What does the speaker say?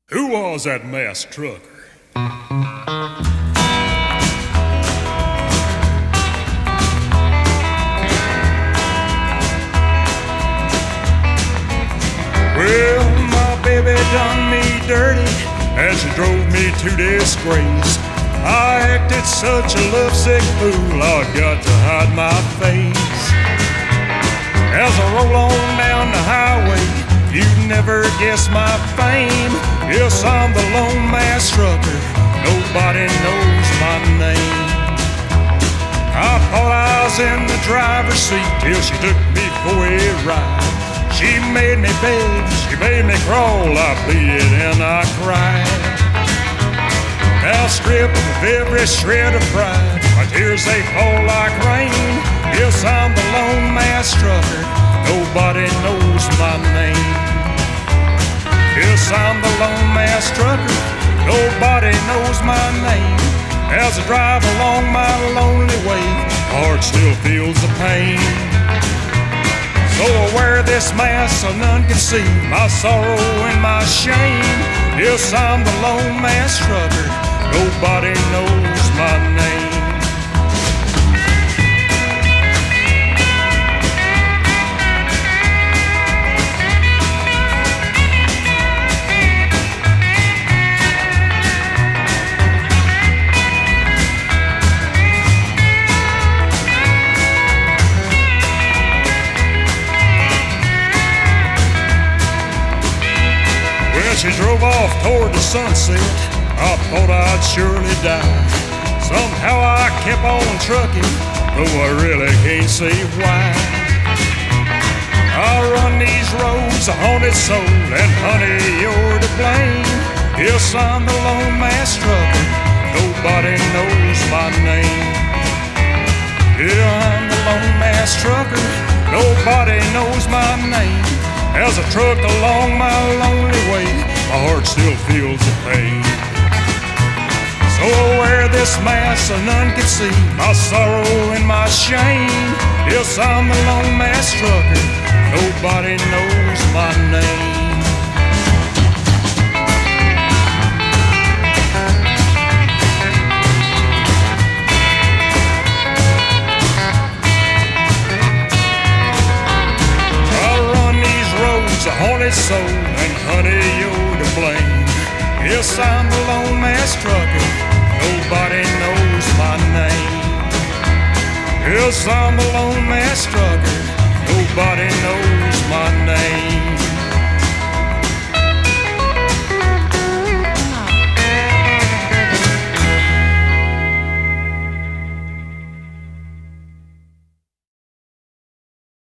Who was that masked trucker? Well, my baby done me dirty as she drove me to disgrace. I acted such a lovesick fool, I got to hide my face. As I roll on down the highway, you'd never guess my fame. Yes, I'm the lone masked trucker, nobody knows my name. I thought I was in the driver's seat till she took me for a ride. She made me beg, she made me crawl, I pleaded and I cried. Now stripped of every shred of pride, my tears they fall like rain. Yes, I'm the lone masked trucker, nobody knows my name. Yes, I'm the lone masked trucker, nobody knows my name. As I drive along my lonely way, my heart still feels the pain. So I wear this mask so none can see my sorrow and my shame. Yes, I'm the lone masked trucker, nobody knows my name. She drove off toward the sunset, I thought I'd surely die. Somehow I kept on trucking, though I really can't say why. I run these roads a haunted soul, and honey, you're to blame. Yes, I'm the lone masked trucker, nobody knows my name. Yeah, I'm the lone masked trucker, nobody knows my name. As I truck along my lonely way, my heart still feels the pain. So I wear this mask so none can see my sorrow and my shame. Yes, I'm the lone masked trucker, nobody knows my name. A haunted soul, and honey, you're to blame. Yes, I'm the lone masked trucker, nobody knows my name. Yes, I'm the lone masked trucker, nobody knows